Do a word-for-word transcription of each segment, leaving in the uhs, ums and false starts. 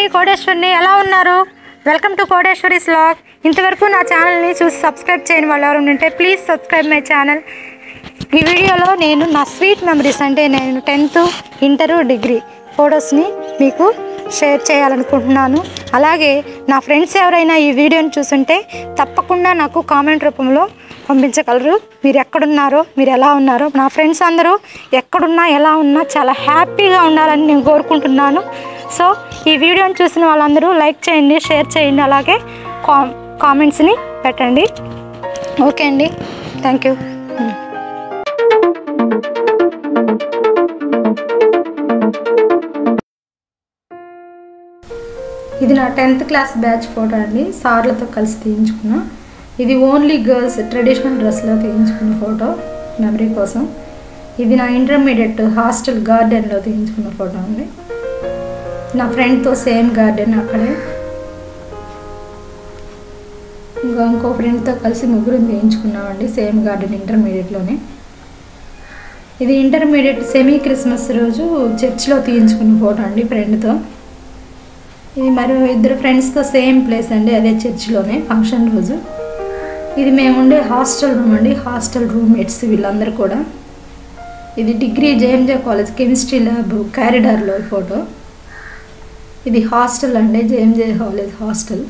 కోడేశ్వరిని. ఎలా ఉన్నారు? Welcome to Kodeshwari's vlog. ఇంతవరకు నా ఛానల్ని చూసి సబ్స్క్రైబ్ చేయని వాళ్ళు ఎవరు ఉంటే ప్లీజ్ సబ్స్క్రైబ్ మై ఛానల్. ఈ వీడియోలో నేను నా స్వీట్ మెమరీస్ అంటే నేను టెన్త్ ఇంటర్ డిగ్రీ ఫొటోస్ని మీకు షేర్ చేయాలనుకుంటున్నాను. అలాగే నా ఫ్రెండ్స్ ఎవరైనా ఈ వీడియోని చూస్తుంటే తప్పకుండా నాకు కామెంట్ రూపంలో పంపించగలరు. మీరు ఎక్కడున్నారో, మీరు ఎలా ఉన్నారో. నా ఫ్రెండ్స్ అందరూ ఎక్కడున్నా ఎలా ఉన్నా చాలా హ్యాపీగా ఉండాలని నేను కోరుకుంటున్నాను. సో ఈ వీడియోని చూసిన వాళ్ళందరూ లైక్ చేయండి, షేర్ చేయండి, అలాగే కా కామెంట్స్ని పెట్టండి. ఓకే అండి, థ్యాంక్ యూ. ఇది నా టెన్త్ క్లాస్ బ్యాచ్ ఫోటో అండి. సార్లతో కలిసి తీయించుకున్నా. ఇది ఓన్లీ గర్ల్స్ ట్రెడిషనల్ డ్రెస్లో తీయించుకున్న ఫోటో మెమరీ కోసం. ఇది నా ఇంటర్మీడియట్ హాస్టల్ గార్డెన్లో తీయించుకున్న ఫోటో అండి. నా ఫ్రెండ్తో సేమ్ గార్డెన్ అక్కడే. ఇంకా ఇంకో ఫ్రెండ్తో కలిసి ముగ్గురు తీయించుకున్నామండి సేమ్ గార్డెన్ ఇంటర్మీడియట్లోనే. ఇది ఇంటర్మీడియట్ సెమీ క్రిస్మస్ రోజు చర్చ్లో తీయించుకున్న ఫోటో అండి ఫ్రెండ్తో. ఇది మరి ఇద్దరు ఫ్రెండ్స్తో సేమ్ ప్లేస్ అండి, అదే చర్చ్లోనే ఫంక్షన్ రోజు. ఇది మేము ఉండే హాస్టల్ రూమ్ అండి, హాస్టల్ రూమ్మేట్స్ వీళ్ళందరూ కూడా. ఇది degree JMJ college chemistry lab కారిడార్లో ఫోటో. ఇది హాస్టల్ అండి, జేఎంజే కాలేజ్ హాస్టల్.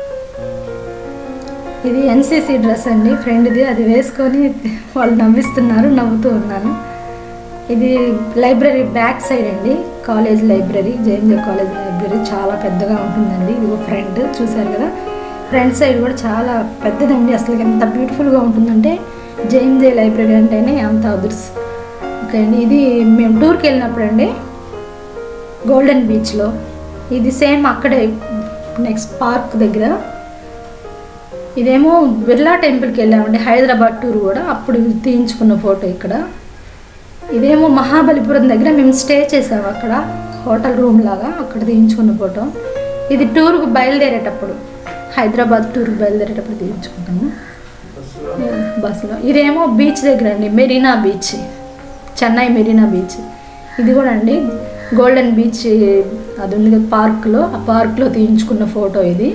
ఇది ఎన్సీసీ డ్రెస్ అండి ఫ్రెండ్ది, అది వేసుకొని వాళ్ళు నవ్విస్తున్నారు, నవ్వుతూ ఉన్నాను. ఇది లైబ్రరీ బ్యాక్ సైడ్ అండి, college library, JMJ college library చాలా పెద్దగా ఉంటుందండి. ఇది ఒక ఫ్రంట్ చూసారు కదా, ఫ్రంట్ సైడ్ కూడా చాలా పెద్దదండి. అసలు ఎంత బ్యూటిఫుల్గా ఉంటుందంటే జేఎంజే లైబ్రరీ అంటేనే అంత అదుర్స్. ఓకే అండి, ఇది మేము టూర్కి వెళ్ళినప్పుడు అండి గోల్డెన్ బీచ్లో. ఇది సేమ్ అక్కడే నెక్స్ట్ పార్క్ దగ్గర. ఇదేమో బిర్లా టెంపుల్కి వెళ్ళామండి హైదరాబాద్ టూర్ కూడా, అప్పుడు తీయించుకున్న ఫోటో ఇక్కడ. ఇదేమో మహాబలిపురం దగ్గర మేము స్టే చేసాము, అక్కడ హోటల్ రూమ్ లాగా, అక్కడ తీయించుకున్న ఫోటో. ఇది టూర్కు బయలుదేరేటప్పుడు, హైదరాబాద్ టూర్కి బయలుదేరేటప్పుడు తీయించుకున్నాము బస్సులో. ఇదేమో బీచ్ దగ్గర అండి, Marina beach, Chennai Marina beach. ఇది కూడా అండి గోల్డెన్ బీచ్ అది ఉంది కదా పార్క్లో, ఆ పార్క్లో తీయించుకున్న ఫోటో ఇది.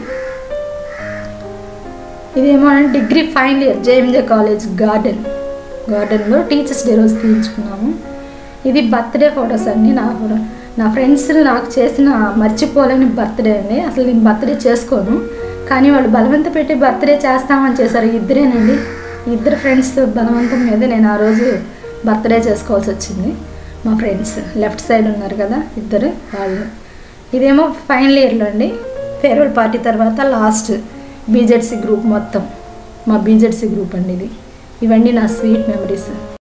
ఇదేమో అంటే degree final year JMJ college garden గార్డెన్లో టీచర్స్ డే రోజు తీయించుకున్నాము. ఇది బర్త్డే ఫొటోస్ అండి. నా నా ఫ్రెండ్స్ నాకు చేసిన మర్చిపోలేని బర్త్డే అండి. అసలు నేను బర్త్డే చేసుకోను, కానీ వాళ్ళు బలవంత పెట్టి బర్త్డే చేస్తామని చేశారు. ఇద్దరేనండి, ఇద్దరు ఫ్రెండ్స్ బలవంతం మీద నేను ఆ రోజు బర్త్డే చేసుకోవాల్సి వచ్చింది. మా ఫ్రెండ్స్ లెఫ్ట్ సైడ్ ఉన్నారు కదా ఇద్దరు వాళ్ళు. ఇదేమో ఫైనల్ ఇయర్లో అండి, ఫేర్వెల్ పార్టీ తర్వాత లాస్ట్ బీజెడ్సీ గ్రూప్ మొత్తం, మా బీజెడ్సీ గ్రూప్ అండి ఇది. ఇవన్నీ నా స్వీట్ మెమరీస్.